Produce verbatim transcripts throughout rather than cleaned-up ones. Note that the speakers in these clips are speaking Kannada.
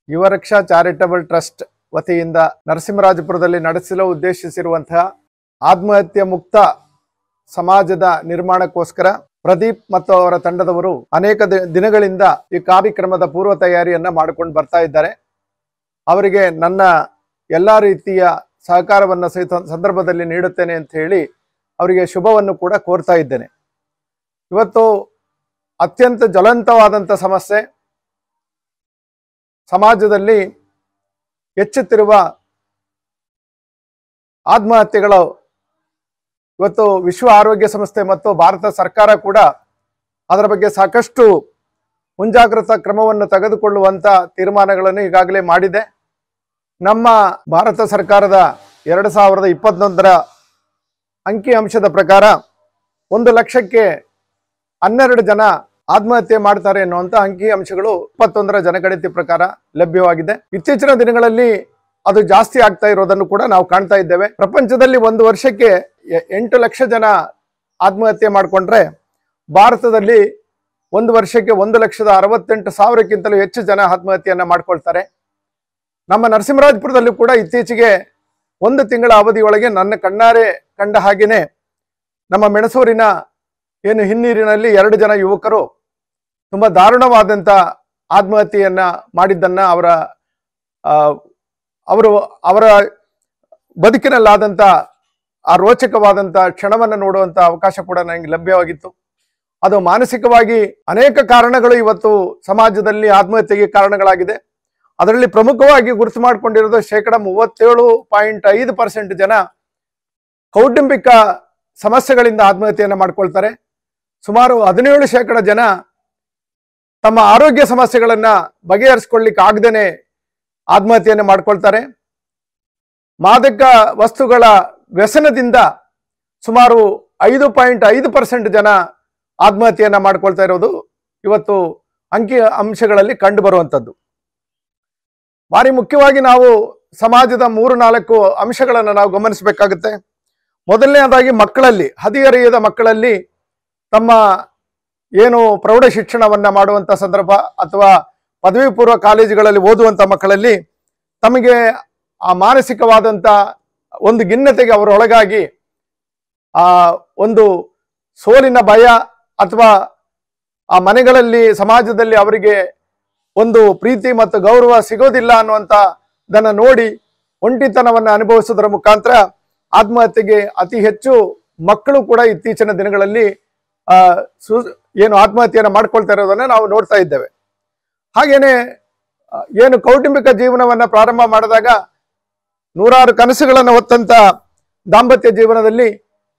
ಯುವರಕ್ಷಾ ಚಾರಿಟಬಲ್ ಟ್ರಸ್ಟ್ ವತಿಯಿಂದ ನರಸಿಂಹರಾಜಪುರದಲ್ಲಿ ನಡೆಸಲು ಉದ್ದೇಶಿಸಿರುವಂತಹ ಆತ್ಮಹತ್ಯೆ ಮುಕ್ತ ಸಮಾಜದ ನಿರ್ಮಾಣಕ್ಕೋಸ್ಕರ ಪ್ರದೀಪ್ ಮತ್ತು ಅವರ ತಂಡದವರು ಅನೇಕ ದಿನಗಳಿಂದ ಈ ಕಾರ್ಯಕ್ರಮದ ಪೂರ್ವ ತಯಾರಿಯನ್ನ ಮಾಡಿಕೊಂಡು ಬರ್ತಾ ಇದ್ದಾರೆ. ಅವರಿಗೆ ನನ್ನ ಎಲ್ಲ ರೀತಿಯ ಸಹಕಾರವನ್ನು ಸಹಿತ ಸಂದರ್ಭದಲ್ಲಿ ನೀಡುತ್ತೇನೆ ಅಂತ ಹೇಳಿ ಅವರಿಗೆ ಶುಭವನ್ನು ಕೂಡ ಕೋರ್ತಾ ಇದ್ದೇನೆ. ಇವತ್ತು ಅತ್ಯಂತ ಜ್ವಲಂತವಾದಂಥ ಸಮಸ್ಯೆ ಸಮಾಜದಲ್ಲಿ ಹೆಚ್ಚುತ್ತಿರುವ ಆತ್ಮಹತ್ಯೆಗಳು. ಇವತ್ತು ವಿಶ್ವ ಆರೋಗ್ಯ ಸಂಸ್ಥೆ ಮತ್ತು ಭಾರತ ಸರ್ಕಾರ ಕೂಡ ಅದರ ಬಗ್ಗೆ ಸಾಕಷ್ಟು ಮುಂಜಾಗ್ರತಾ ಕ್ರಮವನ್ನು ತೆಗೆದುಕೊಳ್ಳುವಂಥ ತೀರ್ಮಾನಗಳನ್ನು ಈಗಾಗಲೇ ಮಾಡಿದೆ. ನಮ್ಮ ಭಾರತ ಸರ್ಕಾರದ ಎರಡು ಸಾವಿರದ ಇಪ್ಪತ್ತೊಂದರ ಅಂಕಿ ಅಂಶದ ಪ್ರಕಾರ ಒಂದು ಲಕ್ಷಕ್ಕೆ ಹನ್ನೆರಡು ಜನ ಆತ್ಮಹತ್ಯೆ ಮಾಡ್ತಾರೆ ಎನ್ನುವಂಥ ಅಂಕಿ ಅಂಶಗಳು ಇಪ್ಪತ್ತೊಂದರ ಜನಗಣತಿ ಪ್ರಕಾರ ಲಭ್ಯವಾಗಿದೆ. ಇತ್ತೀಚಿನ ದಿನಗಳಲ್ಲಿ ಅದು ಜಾಸ್ತಿ ಆಗ್ತಾ ಇರೋದನ್ನು ಕೂಡ ನಾವು ಕಾಣ್ತಾ ಇದ್ದೇವೆ. ಪ್ರಪಂಚದಲ್ಲಿ ಒಂದು ವರ್ಷಕ್ಕೆ ಎಂಟು ಲಕ್ಷ ಜನ ಆತ್ಮಹತ್ಯೆ ಮಾಡಿಕೊಂಡ್ರೆ ಭಾರತದಲ್ಲಿ ಒಂದು ವರ್ಷಕ್ಕೆ ಒಂದು ಲಕ್ಷದ ಅರವತ್ತೆಂಟು ಸಾವಿರಕ್ಕಿಂತಲೂ ಹೆಚ್ಚು ಜನ ಆತ್ಮಹತ್ಯೆಯನ್ನ ಮಾಡ್ಕೊಳ್ತಾರೆ. ನಮ್ಮ ನರಸಿಂಹರಾಜಪುರದಲ್ಲೂ ಕೂಡ ಇತ್ತೀಚೆಗೆ ಒಂದು ತಿಂಗಳ ಅವಧಿಯೊಳಗೆ ನನ್ನ ಕಣ್ಣಾರೆ ಕಂಡ ಹಾಗೇನೆ ನಮ್ಮ ಮೆಣಸೂರಿನ ಏನು ಹಿನ್ನೀರಿನಲ್ಲಿ ಎರಡು ಜನ ಯುವಕರು ತುಂಬಾ ದಾರುಣವಾದಂಥ ಆತ್ಮಹತ್ಯೆಯನ್ನ ಮಾಡಿದ್ದನ್ನ ಅವರ ಅವರು ಅವರ ಬದುಕಿನಲ್ಲಾದಂಥ ಆ ರೋಚಕವಾದಂಥ ಕ್ಷಣವನ್ನು ನೋಡುವಂಥ ಅವಕಾಶ ಕೂಡ ನನಗೆ ಲಭ್ಯವಾಗಿತ್ತು. ಅದು ಮಾನಸಿಕವಾಗಿ ಅನೇಕ ಕಾರಣಗಳು ಇವತ್ತು ಸಮಾಜದಲ್ಲಿ ಆತ್ಮಹತ್ಯೆಗೆ ಕಾರಣಗಳಾಗಿದೆ. ಅದರಲ್ಲಿ ಪ್ರಮುಖವಾಗಿ ಗುರುತು ಮಾಡಿಕೊಂಡಿರೋದು ಶೇಕಡ ಮೂವತ್ತೇಳು ಪಾಯಿಂಟ್ ಐದು ಪರ್ಸೆಂಟ್ ಜನ ಕೌಟುಂಬಿಕ ಸಮಸ್ಯೆಗಳಿಂದ ಆತ್ಮಹತ್ಯೆಯನ್ನು ಮಾಡ್ಕೊಳ್ತಾರೆ. ಸುಮಾರು ಹದಿನೇಳು ಶೇಕಡ ಜನ ತಮ್ಮ ಆರೋಗ್ಯ ಸಮಸ್ಯೆಗಳನ್ನ ಬಗೆಹರಿಸ್ಕೊಳ್ಳಿಕ್ಕೆ ಆಗದೇನೆ ಆತ್ಮಹತ್ಯೆಯನ್ನು ಮಾಡ್ಕೊಳ್ತಾರೆ. ಮಾದಕ ವಸ್ತುಗಳ ವ್ಯಸನದಿಂದ ಸುಮಾರು ಐದು ಪಾಯಿಂಟ್ ಐದು ಪರ್ಸೆಂಟ್ ಜನ ಆತ್ಮಹತ್ಯೆಯನ್ನ ಮಾಡ್ಕೊಳ್ತಾ ಇರೋದು ಇವತ್ತು ಅಂಕಿ ಅಂಶಗಳಲ್ಲಿ ಕಂಡು ಬರುವಂಥದ್ದು. ಭಾರಿ ಮುಖ್ಯವಾಗಿ ನಾವು ಸಮಾಜದ ಮೂರು ನಾಲ್ಕು ಅಂಶಗಳನ್ನು ನಾವು ಗಮನಿಸಬೇಕಾಗುತ್ತೆ. ಮೊದಲನೇದಾಗಿ ಮಕ್ಕಳಲ್ಲಿ, ಹದಿಹರೆಯದ ಮಕ್ಕಳಲ್ಲಿ ತಮ್ಮ ಏನು ಪ್ರೌಢ ಶಿಕ್ಷಣವನ್ನ ಮಾಡುವಂಥ ಸಂದರ್ಭ ಅಥವಾ ಪದವಿ ಪೂರ್ವ ಕಾಲೇಜುಗಳಲ್ಲಿ ಓದುವಂಥ ಮಕ್ಕಳಲ್ಲಿ ತಮಗೆ ಆ ಮಾನಸಿಕವಾದಂಥ ಒಂದು ಖಿನ್ನತೆಗೆ ಅವರೊಳಗಾಗಿ ಆ ಒಂದು ಸೋಲಿನ ಭಯ ಅಥವಾ ಆ ಮನೆಗಳಲ್ಲಿ ಸಮಾಜದಲ್ಲಿ ಅವರಿಗೆ ಒಂದು ಪ್ರೀತಿ ಮತ್ತು ಗೌರವ ಸಿಗೋದಿಲ್ಲ ಅನ್ನುವಂಥದ್ದನ್ನು ನೋಡಿ ಒಂಟಿತನವನ್ನು ಅನುಭವಿಸೋದರ ಮುಖಾಂತರ ಆತ್ಮಹತ್ಯೆಗೆ ಅತಿ ಹೆಚ್ಚು ಮಕ್ಕಳು ಕೂಡ ಇತ್ತೀಚಿನ ದಿನಗಳಲ್ಲಿ ಆ ಸು ಏನು ಆತ್ಮಹತ್ಯೆಯನ್ನು ಮಾಡ್ಕೊಳ್ತಾ ಇರೋದನ್ನ ನಾವು ನೋಡ್ತಾ ಇದ್ದೇವೆ. ಹಾಗೇನೆ ಏನು ಕೌಟುಂಬಿಕ ಜೀವನವನ್ನ ಪ್ರಾರಂಭ ಮಾಡಿದಾಗ ನೂರಾರು ಕನಸುಗಳನ್ನು ಹೊತ್ತಂತ ದಾಂಪತ್ಯ ಜೀವನದಲ್ಲಿ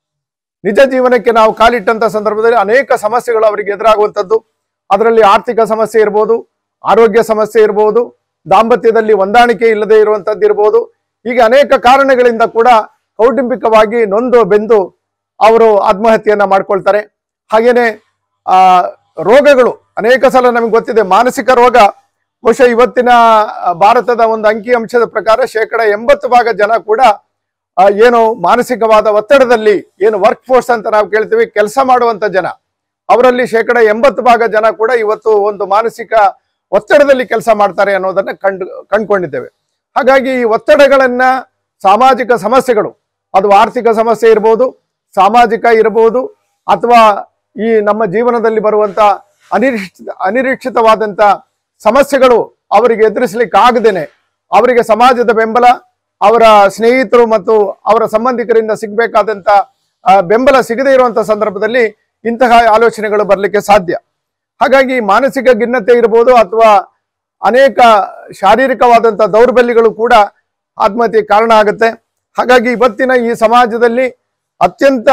ನಿಜ ಜೀವನಕ್ಕೆ ನಾವು ಕಾಲಿಟ್ಟಂತ ಸಂದರ್ಭದಲ್ಲಿ ಅನೇಕ ಸಮಸ್ಯೆಗಳು ಅವರಿಗೆ ಎದುರಾಗುವಂಥದ್ದು. ಅದರಲ್ಲಿ ಆರ್ಥಿಕ ಸಮಸ್ಯೆ ಇರ್ಬೋದು, ಆರೋಗ್ಯ ಸಮಸ್ಯೆ ಇರ್ಬೋದು, ದಾಂಪತ್ಯದಲ್ಲಿ ಹೊಂದಾಣಿಕೆ ಇಲ್ಲದೆ ಇರುವಂಥದ್ದು ಇರ್ಬೋದು. ಹೀಗೆ ಅನೇಕ ಕಾರಣಗಳಿಂದ ಕೂಡ ಕೌಟುಂಬಿಕವಾಗಿ ನೊಂದು ಬೆಂದು ಅವರು ಆತ್ಮಹತ್ಯೆಯನ್ನ ಮಾಡ್ಕೊಳ್ತಾರೆ. ಹಾಗೇನೆ ಆ ರೋಗಗಳು ಅನೇಕ ಸಲ ನಮಗೆ ಗೊತ್ತಿದೆ. ಮಾನಸಿಕ ರೋಗ ಬಹುಶಃ ಇವತ್ತಿನ ಭಾರತದ ಒಂದು ಅಂಕಿ ಅಂಶದ ಪ್ರಕಾರ ಶೇಕಡ ಎಂಬತ್ತು ಭಾಗ ಜನ ಕೂಡ ಏನು ಮಾನಸಿಕವಾದ ಒತ್ತಡದಲ್ಲಿ, ಏನು ವರ್ಕ್ ಫೋರ್ಸ್ ಅಂತ ನಾವು ಕೇಳ್ತೀವಿ, ಕೆಲಸ ಮಾಡುವಂತ ಜನ, ಅವರಲ್ಲಿ ಶೇಕಡ ಎಂಬತ್ತು ಭಾಗ ಜನ ಕೂಡ ಇವತ್ತು ಒಂದು ಮಾನಸಿಕ ಒತ್ತಡದಲ್ಲಿ ಕೆಲಸ ಮಾಡ್ತಾರೆ ಅನ್ನೋದನ್ನ ಕಂಡು ಕಂಡುಕೊಂಡಿದ್ದೇವೆ. ಹಾಗಾಗಿ ಈ ಒತ್ತಡಗಳನ್ನ, ಸಾಮಾಜಿಕ ಸಮಸ್ಯೆಗಳು, ಅದು ಆರ್ಥಿಕ ಸಮಸ್ಯೆ ಇರ್ಬೋದು, ಸಾಮಾಜಿಕ ಇರಬಹುದು, ಅಥವಾ ಈ ನಮ್ಮ ಜೀವನದಲ್ಲಿ ಬರುವಂತ ಅನಿರೀಕ್ಷಿತ ಅನಿರೀಕ್ಷಿತವಾದಂಥ ಸಮಸ್ಯೆಗಳು ಅವರಿಗೆ ಎದುರಿಸಲಿಕ್ಕೆ ಆಗದೇನೆ ಅವರಿಗೆ ಸಮಾಜದ ಬೆಂಬಲ, ಅವರ ಸ್ನೇಹಿತರು ಮತ್ತು ಅವರ ಸಂಬಂಧಿಕರಿಂದ ಸಿಗಬೇಕಾದಂಥ ಬೆಂಬಲ ಸಿಗದೇ ಇರುವಂಥ ಸಂದರ್ಭದಲ್ಲಿ ಇಂತಹ ಆಲೋಚನೆಗಳು ಬರಲಿಕ್ಕೆ ಸಾಧ್ಯ. ಹಾಗಾಗಿ ಮಾನಸಿಕ ಖಿನ್ನತೆ ಇರ್ಬೋದು ಅಥವಾ ಅನೇಕ ಶಾರೀರಿಕವಾದಂಥ ದೌರ್ಬಲ್ಯಗಳು ಕೂಡ ಆತ್ಮಹತ್ಯೆ ಕಾರಣ ಆಗುತ್ತೆ. ಹಾಗಾಗಿ ಇವತ್ತಿನ ಈ ಸಮಾಜದಲ್ಲಿ ಅತ್ಯಂತ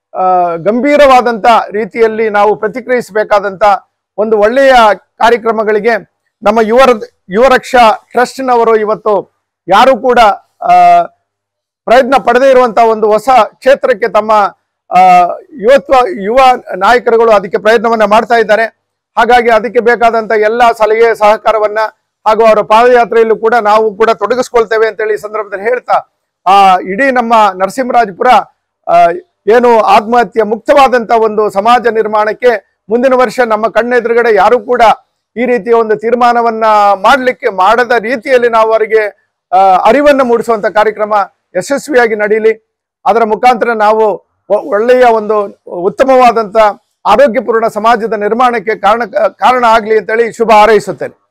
ಗಂಭೀರವಾದಂಥ ರೀತಿಯಲ್ಲಿ ನಾವು ಪ್ರತಿಕ್ರಿಯಿಸಬೇಕಾದಂಥ ಒಂದು ಒಳ್ಳೆಯ ಕಾರ್ಯಕ್ರಮಗಳಿಗೆ ನಮ್ಮ ಯುವರ ಯುವರಕ್ಷಾ ಟ್ರಸ್ಟ್ನವರು ಇವತ್ತು ಯಾರು ಕೂಡ ಆ ಪ್ರಯತ್ನ ಪಡೆದೇ ಇರುವಂತಹ ಒಂದು ಹೊಸ ಕ್ಷೇತ್ರಕ್ಕೆ ತಮ್ಮ ಆ ಯುವತ್ವ ಯುವ ನಾಯಕರುಗಳು ಅದಕ್ಕೆ ಪ್ರಯತ್ನವನ್ನ ಮಾಡ್ತಾ ಇದ್ದಾರೆ. ಹಾಗಾಗಿ ಅದಕ್ಕೆ ಬೇಕಾದಂತ ಎಲ್ಲ ಸಲಹೆ ಸಹಕಾರವನ್ನ ಹಾಗೂ ಅವರ ಪಾದಯಾತ್ರೆಯಲ್ಲೂ ಕೂಡ ನಾವು ಕೂಡ ತೊಡಗಿಸ್ಕೊಳ್ತೇವೆ ಅಂತೇಳಿ ಈ ಸಂದರ್ಭದಲ್ಲಿ ಹೇಳ್ತಾ ಆ ಇಡೀ ನಮ್ಮ ನರಸಿಂಹರಾಜಪುರ ಆ ಏನು ಆತ್ಮಹತ್ಯೆ ಮುಕ್ತವಾದಂತ ಒಂದು ಸಮಾಜ ನಿರ್ಮಾಣಕ್ಕೆ ಮುಂದಿನ ವರ್ಷ ನಮ್ಮ ಕಣ್ಣೆದುರುಗಡೆ ಯಾರು ಕೂಡ ಈ ರೀತಿಯ ಒಂದು ತೀರ್ಮಾನವನ್ನ ಮಾಡಲಿಕ್ಕೆ ಮಾಡದ ರೀತಿಯಲ್ಲಿ ನಾವು ಅವರಿಗೆ ಅಹ್ ಅರಿವನ್ನು ಮೂಡಿಸುವಂತ ಕಾರ್ಯಕ್ರಮ ಯಶಸ್ವಿಯಾಗಿ ನಡೀಲಿ. ಅದರ ಮುಖಾಂತರ ನಾವು ಒಳ್ಳೆಯ ಒಂದು ಉತ್ತಮವಾದಂತ ಆರೋಗ್ಯಪೂರ್ಣ ಸಮಾಜದ ನಿರ್ಮಾಣಕ್ಕೆ ಕಾರಣ ಕಾರಣ ಆಗ್ಲಿ ಅಂತೇಳಿ ಶುಭ ಹಾರೈಸುತ್ತೇನೆ.